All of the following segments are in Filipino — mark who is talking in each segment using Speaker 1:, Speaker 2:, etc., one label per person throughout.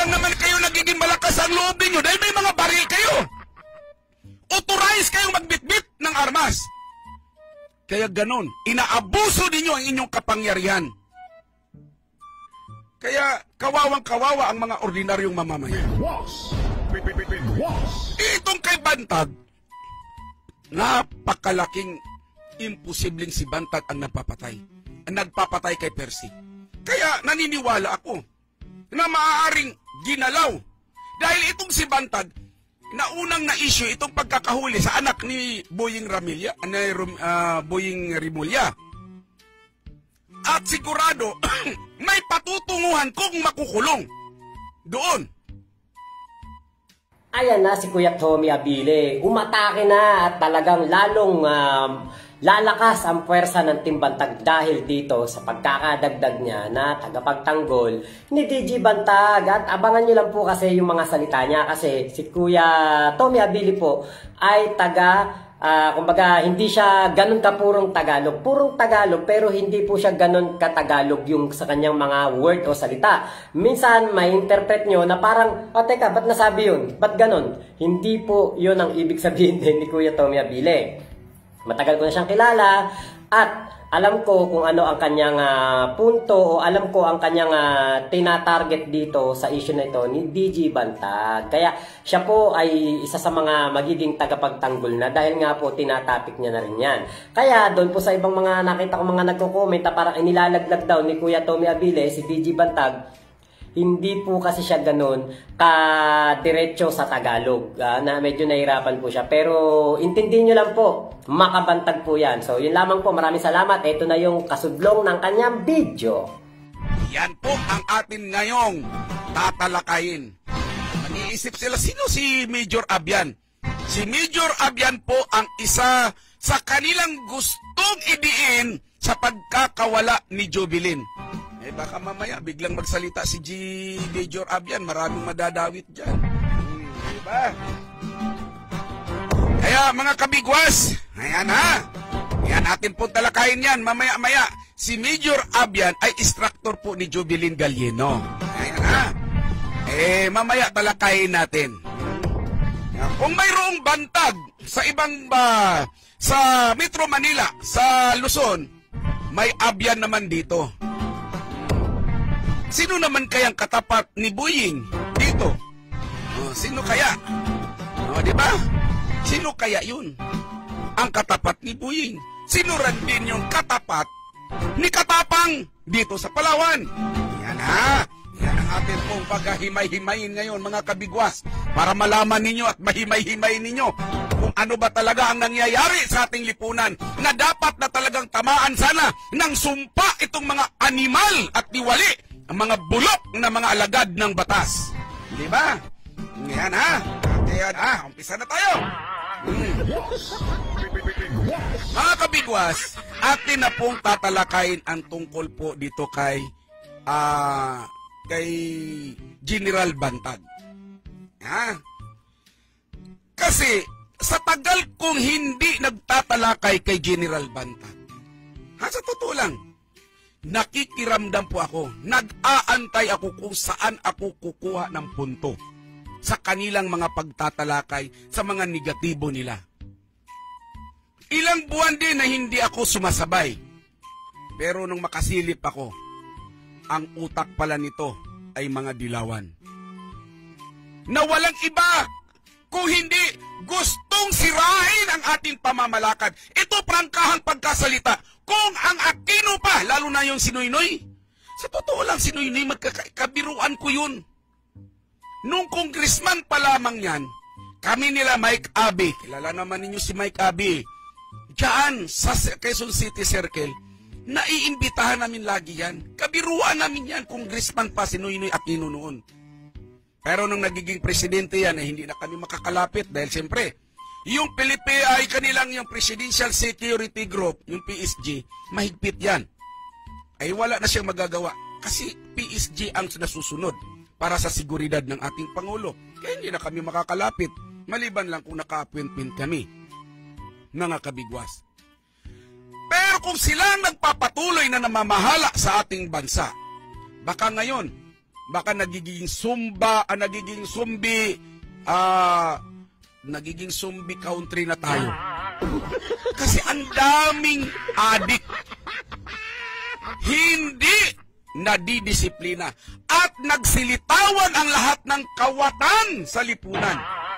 Speaker 1: lang naman kayo nagiging malakas ang loob ninyo dahil may mga baril kayo. Authorize kayong magbitbit ng armas. Kaya ganon, inaabuso ninyo ang inyong kapangyarihan. Kaya kawawang-kawawa ang mga ordinaryong mamamayan. Itong kay Bantag, napakalaking imposibleng si Bantag ang nagpapatay kay Percy. Kaya naniniwala ako na maaaring ginalaw. Dahil itong si Bantag, na unang na-issue itong pagkakahuli sa anak ni Boying Rimulya. At sigurado, may patutunguhan kung makukulong doon.
Speaker 2: Ayan na si Kuya Tommy Abile. Umatake na at talagang lalong lalakas ang puwersa ng Team Bantag dahil dito sa pagkakadagdag niya na tagapagtanggol ni DJ Bantag. At abangan nyo lang po kasi yung mga salita niya kasi si Kuya Tommy Abile po ay kumbaga hindi siya ganun kapurong Tagalog. Purong Tagalog pero hindi po siya ganun katagalog yung sa kanyang mga word o salita. Minsan may interpret nyo na parang, teka, ba't nasabi yun? Ba't ganun? Hindi po yun ang ibig sabihin din ni Kuya Tommy Abile. Matagal ko na siyang kilala at alam ko kung ano ang kanyang punto o alam ko ang kanyang tina-target dito sa issue na ito ni DJ Bantag. Kaya siya po ay isa sa mga magiging tagapagtanggol na dahil nga po tinatapik niya na rin yan. Kaya doon po sa ibang mga nakita ko mga nagko-comment na parang inilalaglag daw ni Kuya Tommy Abile si DJ Bantag. Hindi po kasi siya ganun ka-diretso sa Tagalog na medyo nahirapan po siya. Pero intindihin nyo lang po, makabantag po yan. So yun lamang po, maraming salamat. Ito na yung kasudlong ng kanyang video.
Speaker 1: Yan po ang atin ngayong tatalakayin. Nag-iisip sila, sino si Major Abian? Si Major Abian po ang isa sa kanilang gustong idiin sa pagkakawala ni Jobilin. Baka mamaya biglang magsalita si Major Abian, maraming madadawit dyan. Diba? Kaya mga kabigwas, ayan ha. Ayan natin po talakayin yan. Mamaya-maya, si Major Abian ay instructor po ni Jobilin Galieno. Ayan ha. Mamaya talakayin natin. Kung mayroong bantag sa ibang sa Metro Manila, sa Luzon, may Abian naman dito. Sino naman kayang katapat ni Boying dito? Sino kaya? Di ba? Sino kaya yun? Ang katapat ni Boying. Sino rin din yung katapat ni Katapang dito sa Palawan? Yan ha. Yan ang atin pong paghahimay-himayin ngayon mga kabigwas para malaman ninyo at mahimay-himayin ninyo kung ano ba talaga ang nangyayari sa ating lipunan na dapat na talagang tamaan sana ng sumpa itong mga animal at tiwali ang mga bulok na mga alagad ng batas. Di ba? Yan ha. Yan ha. Umpisa na tayo. Mga kabigwas, atin na pong tatalakayin ang tungkol po dito kay General Bantag. Ha? Kasi sa tagal kong hindi nagtatalakay kay General Bantag, sa totoo lang, nakikiramdam po ako, nag-aantay ako kung saan ako kukuha ng punto sa kanilang mga pagtatalakay sa mga negatibo nila. Ilang buwan din na hindi ako sumasabay. Pero nung makasilip ako, ang utak pala nito ay mga dilawan. Na walang iba kung hindi gustong sirain ang ating pamamalakad. Ito prangkahang pagkasalita. Kung ang Aquino pa, lalo na yung si Noynoy, sa totoo lang si Noynoy, magkakabiruan ko yun. Nung congressman pa lamang yan, kami nila Mike Abe, kilala naman ninyo si Mike Abe, diyan sa Quezon City Circle, naiimbitahan namin lagi yan. Kabiruan namin yan, congressman pa si Noynoy Aquino noon. Pero nung nagiging presidente yan, hindi na kami makakalapit dahil siyempre, yung PLPI, kanilang yung Presidential Security Group, yung PSG, mahigpit yan. Ay wala na siyang magagawa kasi PSG ang nasusunod para sa seguridad ng ating Pangulo. Kaya hindi na kami makakalapit, maliban lang kung naka-appointment kami, mga kabigwas. Pero kung sila nagpapatuloy na namamahala sa ating bansa, baka ngayon, baka nagiging nagiging zombie country na tayo. Kasi ang daming adik. Hindi nadidisiplina at nagsilitawan ang lahat ng kawatan sa lipunan.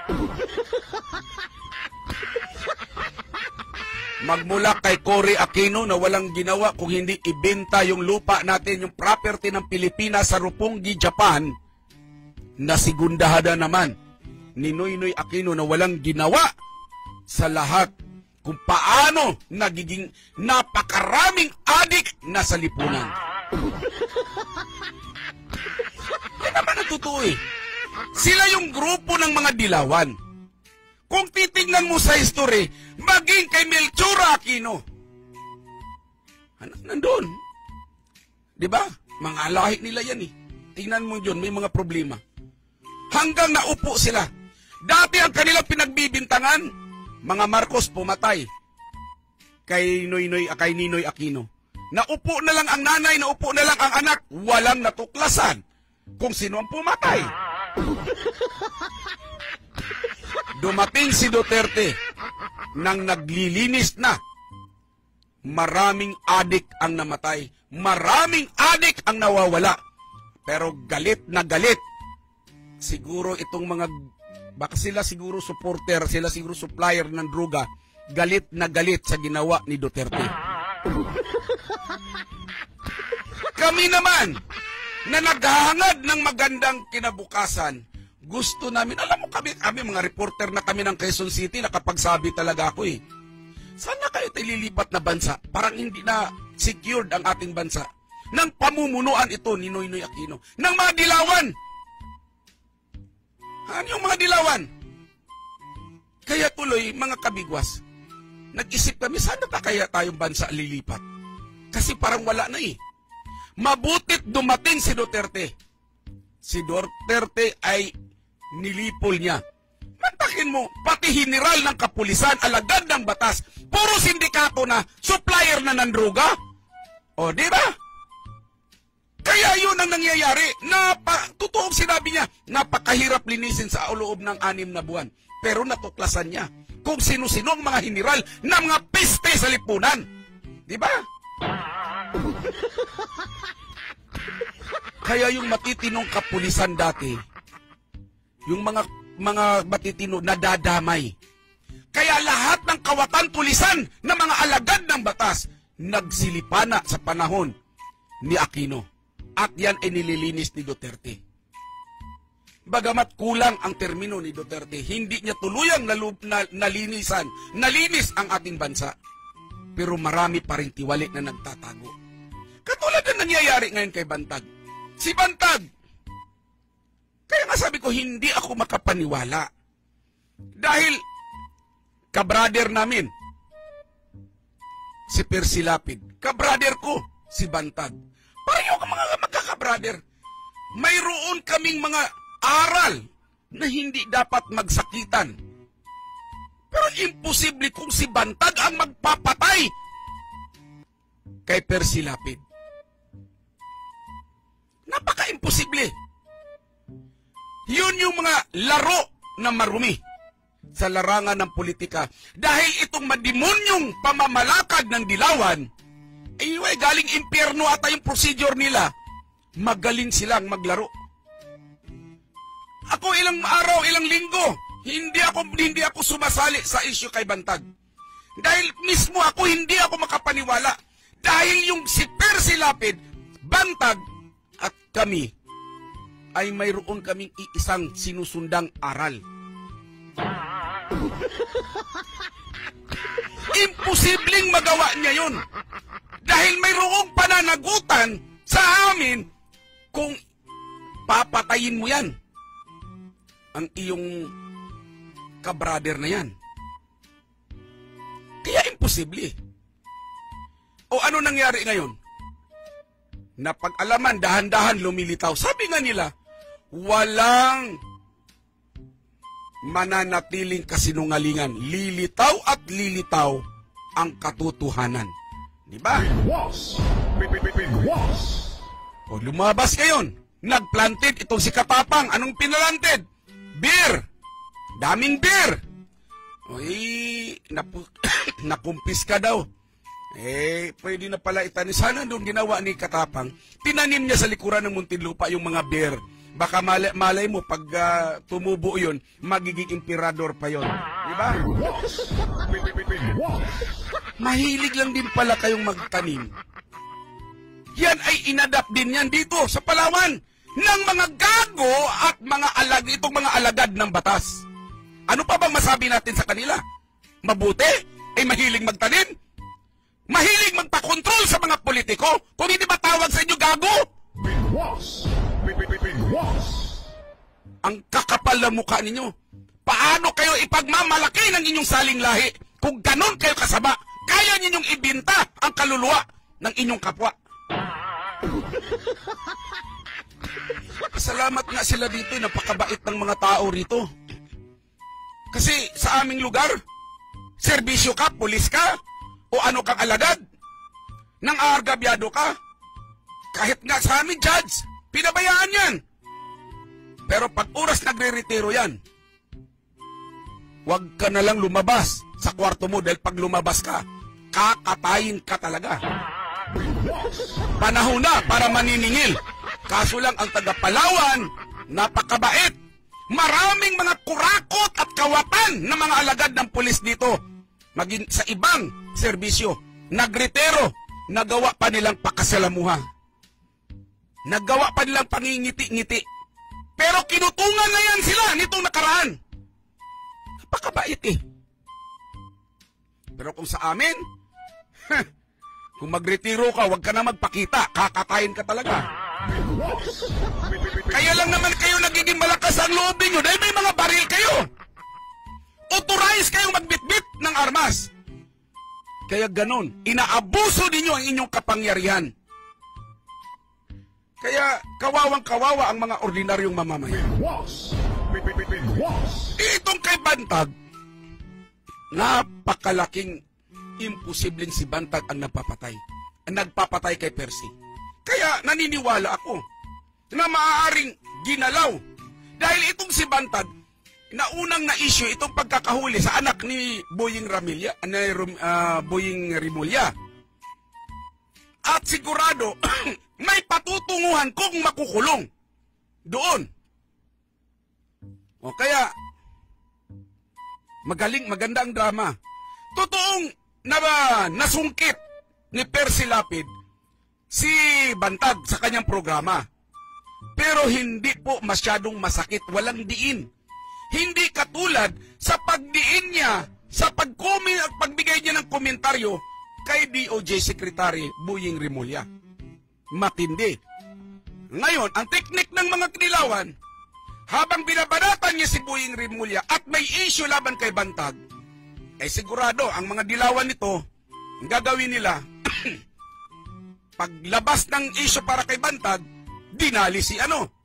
Speaker 1: Magmula kay Cory Aquino na walang ginawa kung hindi ibenta yung lupa natin, yung property ng Pilipinas sa Roppongi, Japan, na segundahada naman ni Noynoy Aquino na walang ginawa sa lahat kung paano nagiging napakaraming adik na sa lipunan. Yan naman ang totoo eh. Sila yung grupo ng mga dilawan. Kung titingnan mo sa history, maging kay Melchor Aquino, nandun. Diba? Mga lahi nila yan eh. Tingnan mo yun, may mga problema. Hanggang naupo sila. Dati ang kanilang pinagbibintangan, mga Marcos pumatay kay Ninoy Aquino. Naupo na lang ang nanay, naupo na lang ang anak, walang natuklasan kung sino ang pumatay. Dumating si Duterte nang naglilinis na. Maraming adik ang namatay. Maraming adik ang nawawala. Pero galit na galit. Siguro itong mga, baka sila siguro supporter, sila siguro supplier ng droga, galit na galit sa ginawa ni Duterte. Kami naman, na naghahangad ng magandang kinabukasan, gusto namin, alam mo kami mga reporter na kami ng Quezon City, nakapagsabi talaga ako eh. Sana kayo lilipat na bansa, parang hindi na secured ang ating bansa. Nang pamumunuan ito ni Noynoy Aquino, ng mga dilawan. Ano yung mga dilawan? Kaya tuloy, mga kabigwas, nag-isip kami, sana pa kaya tayong bansa lilipat? Kasi parang wala na eh. Mabutit dumating si Duterte. Si Duterte ay nilipol niya. Mantakin mo, pati general ng kapulisan, alagad ng batas, puro sindikato na, supplier na ng droga. O, di ba? Kaya yun ang nangyayari. Totoong sinabi niya, napakahirap linisin sa loob ng 6 na buwan. Pero natuklasan niya kung sino-sino ang mga general na mga piste sa lipunan. Di ba? Kaya yung matitinong kapulisan dati, yung mga matitino nadadamay. Kaya lahat ng kawatan pulisan na mga alagad ng batas nagsilipana sa panahon ni Aquino. At yan ay nililinis ni Duterte. Bagamat kulang ang termino ni Duterte, hindi niya tuluyang nalinis ang ating bansa. Pero marami pa rin tiwali na nagtatago. Katulad na nangyayari ngayon kay Bantag. Si Bantag, kaya nga sabi ko, hindi ako makapaniwala. Dahil, kabrader namin, si Percy Lapid, kabrader ko, si Bantag. Pareho ka mga magkakabrader. Mayroon kaming mga aral na hindi dapat magsakitan. Pero imposible kung si Bantag ang magpapatay kay Percy Lapid. Napaka-imposible. Yun yung mga laro na marumi sa larangan ng politika. Dahil itong mademonyong pamamalakad ng dilawan, galing impyerno ata yung procedure nila. Magaling silang maglaro. Ako ilang araw, ilang linggo, hindi ako sumasali sa issue kay Bantag. Dahil mismo ako hindi ako makapaniwala. Dahil yung si Percy Lapid, Bantag at kami ay mayroon kaming iisang sinusundang aral. Imposibleng magawa niya yun. Dahil mayroong pananagutan sa amin kung papatayin mo yan, ang iyong kabrader na yan. Kaya imposible. O ano nangyari ngayon? Napag-alaman, dahan-dahan lumilitaw. Sabi nga nila, walang mananatiling kasinungalingan. Lilitaw at lilitaw ang katotohanan. Di ba? O lumabas ngayon. nagplanted itong si Katapang. Anong pinalantid? Beer. Daming beer. Uy, nakumpis ka daw. Pwede na pala itanim. Sana doon ginawa ni Katapang. Tinanim niya sa likuran ng Muntinlupa yung mga beer. Baka malay mo, pag tumubo yun, magiging emperador pa yun. Diba? Mahilig lang din pala kayong magtanim. Yan ay inadapt din yan dito sa Palawan ng mga gago at itong mga alagad ng batas. Ano pa bang masabi natin sa kanila? Mabuti? Ay mahilig magtanim? Mahilig magpakontrol sa mga politiko? Kung hindi ba tawag sa inyo gago? Ang kakapal na mukha ninyo. Paano kayo ipagmamalaki ng inyong saling lahi? Kung ganon kayo kasama, kaya ninyong ibinta ang kaluluwa ng inyong kapwa. Salamat nga sila dito, napakabait ng mga tao rito. Kasi sa aming lugar, serbisyo ka, pulis ka, o ano kang alagad, nang aargabyado ka. Kahit nga sa aming judge, pinabayaan yan. Pero pag oras nagre-retiro yan, huwag ka na lang lumabas sa kwarto mo dahil pag lumabas ka, kakatayin ka talaga. Panahon na para maniningil. Kaso lang ang taga-Palawan, napakabait. Maraming mga kurakot at kawatan ng mga alagad ng pulis dito. Maging sa ibang serbisyo, nagretero, nagawa pa nilang pakasalamuha. Nagawa pa nilang pangingiti-ngiti. Pero kinutungan na yan sila nitong nakaraan. Napakabait eh. Pero kung sa amin, kung magretiro ka, huwag ka na magpakita. Kakatayin ka talaga. Kaya lang naman kayo nagiging malakas ang loob ninyo dahil may mga baril kayo. Authorize kayong magbitbit ng armas. Kaya ganon, inaabuso ninyo ang inyong kapangyarihan. Kaya kawawang-kawawa ang mga ordinaryong mamamayan. Itong kay Bantag, napakalaking imposibleng si Bantag ang nagpapatay kay Percy. Kaya naniniwala ako na maaaring ginalaw dahil itong si Bantag na unang na-issue itong pagkakahuli sa anak ni Boying Rimulya. At sigurado may patutunguhan kung makukulong doon. O kaya maganda ang drama. Totoong nasungkit ni Percy Lapid si Bantag sa kanyang programa. Pero hindi po masyadong masakit, walang diin. Hindi katulad sa pagdiin niya, sa pagbigay niya ng komentaryo kay DOJ Secretary Boying Rimulya. Matindi. Ngayon, ang teknik ng mga kinilawan, habang binabanatan niya si Boying Rimulya at may issue laban kay Bantag, sigurado ang mga dilawan nito, ang gagawin nila, paglabas ng issue para kay Bantag, dinali si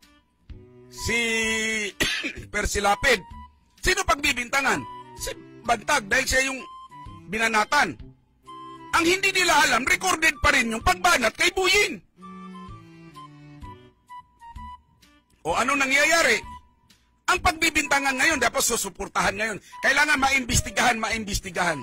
Speaker 1: Percy Lapid. Sino pagbibintangan? Si Bantag dahil siya yung binanatan. Ang hindi nila alam, recorded pa rin yung pagbanat kay Boying. O ano nangyayari? Ang pagbibintangan ngayon, dapat susuportahan ngayon. Kailangan maimbestigahan.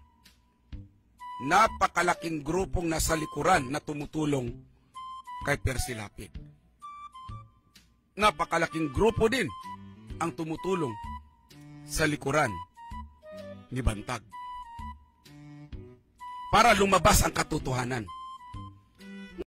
Speaker 1: Napakalaking grupong nasa likuran na tumutulong kay Percy Lapid. Napakalaking grupo din ang tumutulong sa likuran ni Bantag para lumabas ang katotohanan.